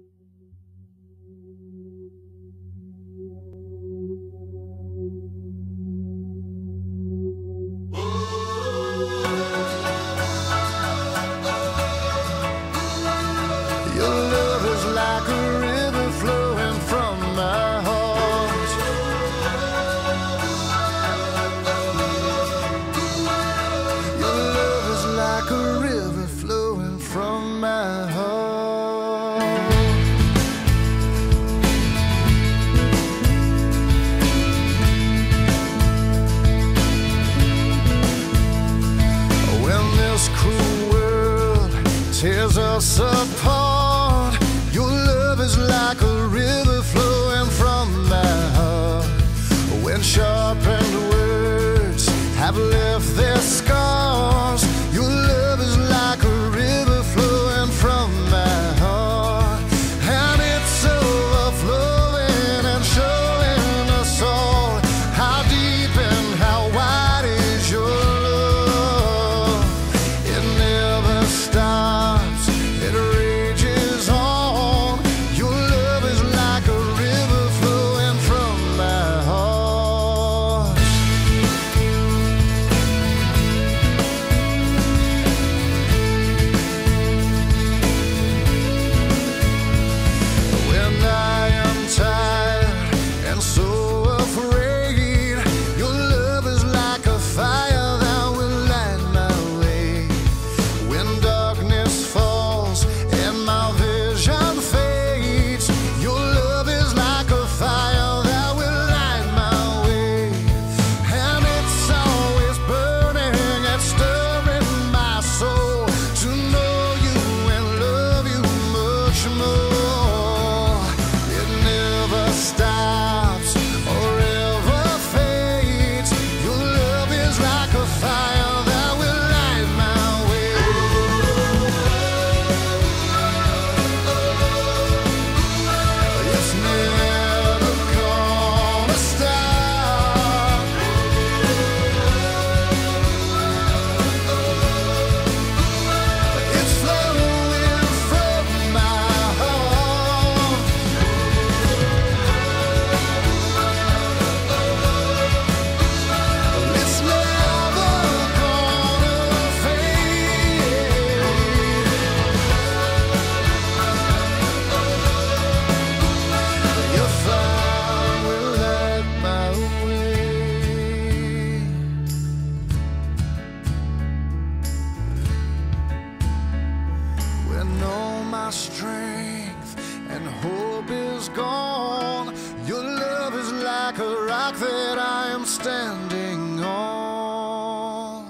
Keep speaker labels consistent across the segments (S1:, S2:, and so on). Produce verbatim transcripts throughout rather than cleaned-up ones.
S1: Tears us apart. Your love is like a river flowing from my heart. When sharpened words have left their scars, your love is like a river flowing from my heart. And it's overflowing and showing us all how deep and how wide is your love. It never stops. Strength and hope is gone. Your love is like a rock that I am standing on.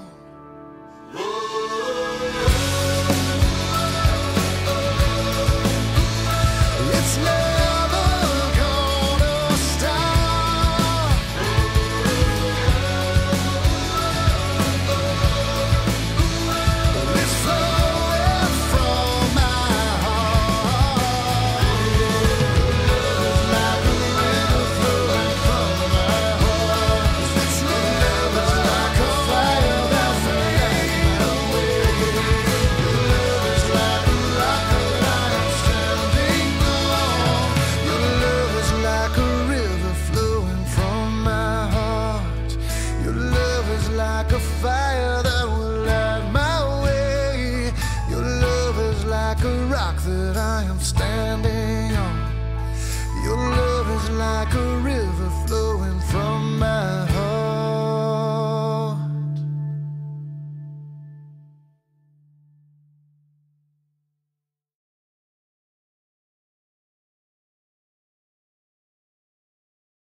S1: It's never gonna stop. It's flowing from my a fire that will light my way. Your love is like a rock that I am standing on. Your love